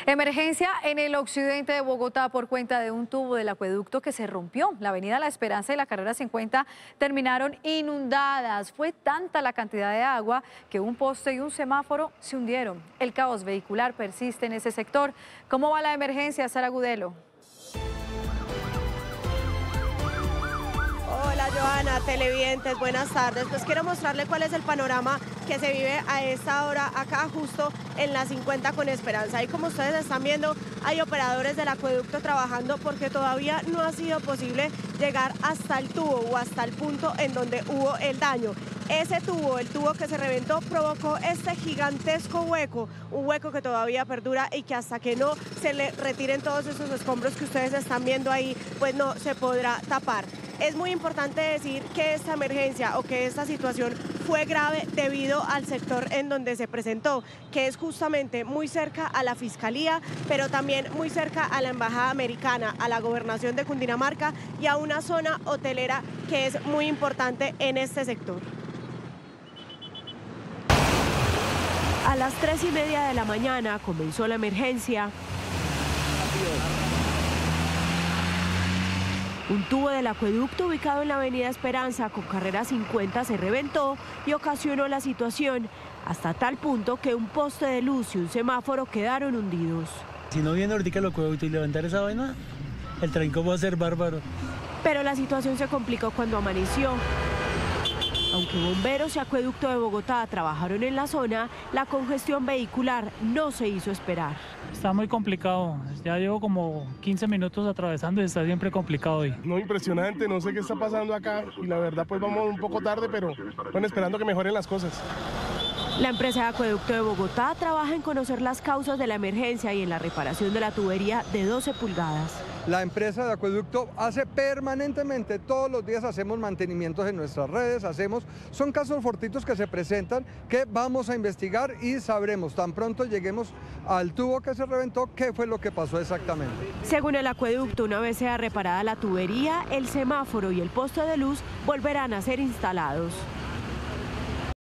Emergencia en el occidente de Bogotá por cuenta de un tubo del acueducto que se rompió. La avenida La Esperanza y la carrera 50 terminaron inundadas. Fue tanta la cantidad de agua que un poste y un semáforo se hundieron. El caos vehicular persiste en ese sector. ¿Cómo va la emergencia, Sara Gudelo? Hola Joana, televidentes, buenas tardes. Pues quiero mostrarle cuál es el panorama que se vive a esta hora acá justo en la 50 con Esperanza. Y como ustedes están viendo, hay operadores del acueducto trabajando porque todavía no ha sido posible llegar hasta el tubo o hasta el punto en donde hubo el daño. Ese tubo, el tubo que se reventó, provocó este gigantesco hueco, un hueco que todavía perdura y que hasta que no se le retiren todos esos escombros que ustedes están viendo ahí, pues no se podrá tapar. Es muy importante decir que esta emergencia o que esta situación fue grave debido al sector en donde se presentó, que es justamente muy cerca a la Fiscalía, pero también muy cerca a la Embajada Americana, a la Gobernación de Cundinamarca y a una zona hotelera que es muy importante en este sector. A las 3:30 de la mañana comenzó la emergencia. Un tubo del acueducto ubicado en la avenida Esperanza con carrera 50 se reventó y ocasionó la situación, hasta tal punto que un poste de luz y un semáforo quedaron hundidos. Si no viene ahorita el acueducto y levantar esa vaina, el trancón va a ser bárbaro. Pero la situación se complicó cuando amaneció. Aunque bomberos y acueducto de Bogotá trabajaron en la zona, la congestión vehicular no se hizo esperar. Está muy complicado, ya llevo como 15 minutos atravesando y está siempre complicado hoy. No, impresionante, no sé qué está pasando acá y la verdad pues vamos un poco tarde, pero bueno, esperando que mejoren las cosas. La empresa de acueducto de Bogotá trabaja en conocer las causas de la emergencia y en la reparación de la tubería de 12 pulgadas. La empresa de acueducto hace permanentemente, todos los días hacemos mantenimientos en nuestras redes, son casos fortuitos que se presentan que vamos a investigar y sabremos, tan pronto lleguemos al tubo que se reventó, qué fue lo que pasó exactamente. Según el acueducto, una vez sea reparada la tubería, el semáforo y el poste de luz volverán a ser instalados.